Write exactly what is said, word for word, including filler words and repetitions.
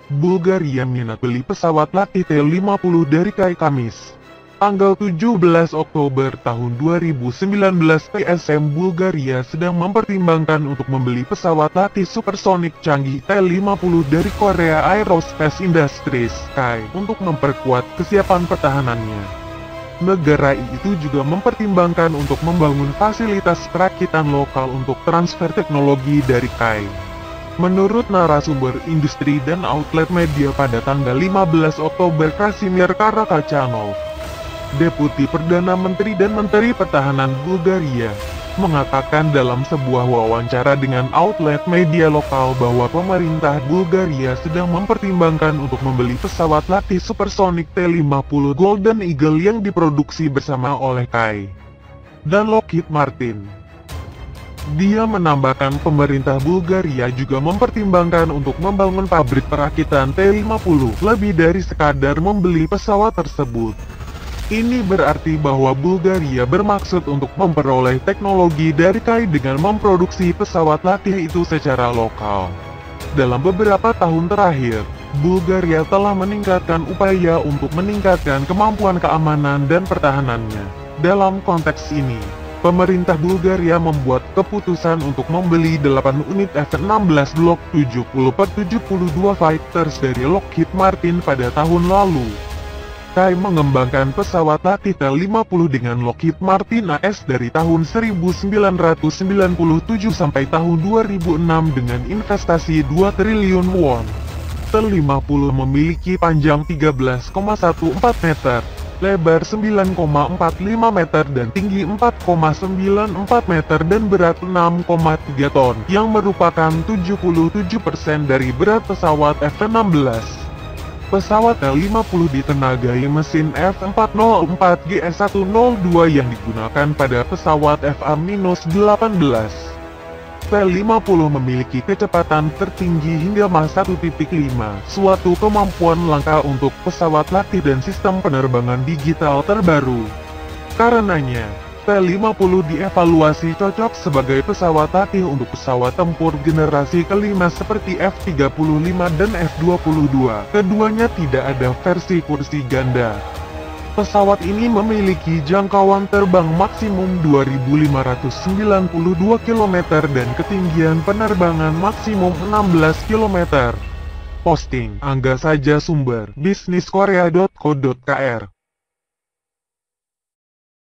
Bulgaria minat beli pesawat latih T lima puluh dari Kai Kamis. Tanggal tujuh belas Oktober tahun dua ribu sembilan belas, P S M Bulgaria sedang mempertimbangkan untuk membeli pesawat latih supersonik canggih T lima puluh dari Korea Aerospace Industries (K A I) untuk memperkuat kesiapan pertahanannya. Negara itu juga mempertimbangkan untuk membangun fasilitas perakitan lokal untuk transfer teknologi dari K A I. Menurut narasumber industri dan outlet media pada tanggal lima belas Oktober, Krasimir Karakachanov, Deputi Perdana Menteri dan Menteri Pertahanan Bulgaria, mengatakan dalam sebuah wawancara dengan outlet media lokal bahwa pemerintah Bulgaria sedang mempertimbangkan untuk membeli pesawat latih supersonik T lima puluh Golden Eagle yang diproduksi bersama oleh K A I dan Lockheed Martin. Dia menambahkan pemerintah Bulgaria juga mempertimbangkan untuk membangun pabrik perakitan T lima puluh lebih dari sekadar membeli pesawat tersebut. Ini berarti bahwa Bulgaria bermaksud untuk memperoleh teknologi dari K A I dengan memproduksi pesawat latih itu secara lokal. Dalam beberapa tahun terakhir, Bulgaria telah meningkatkan upaya untuk meningkatkan kemampuan keamanan dan pertahanannya. Dalam konteks ini, pemerintah Bulgaria membuat keputusan untuk membeli delapan unit F enam belas Block tujuh puluh per tujuh puluh dua fighters dari Lockheed Martin pada tahun lalu. K A I mengembangkan pesawat latih T lima puluh dengan Lockheed Martin A S dari tahun seribu sembilan ratus sembilan puluh tujuh sampai tahun dua ribu enam dengan investasi dua triliun won. T lima puluh memiliki panjang tiga belas koma empat belas meter, lebar sembilan koma empat lima meter dan tinggi empat koma sembilan empat meter dan berat enam koma tiga ton, yang merupakan tujuh puluh tujuh persen dari berat pesawat F enam belas. Pesawat T lima puluh ditenagai mesin F empat nol empat G S seratus dua yang digunakan pada pesawat F A delapan belas. T lima puluh memiliki kecepatan tertinggi hingga Mach satu titik lima, suatu kemampuan langka untuk pesawat latih dan sistem penerbangan digital terbaru. Karenanya, T lima puluh dievaluasi cocok sebagai pesawat latih untuk pesawat tempur generasi kelima seperti F tiga puluh lima dan F dua puluh dua. Keduanya tidak ada versi kursi ganda. Pesawat ini memiliki jangkauan terbang maksimum dua ribu lima ratus sembilan puluh dua kilometer dan ketinggian penerbangan maksimum enam belas kilometer. Posting Angga Saja, sumber bisnis korea titik co titik k r.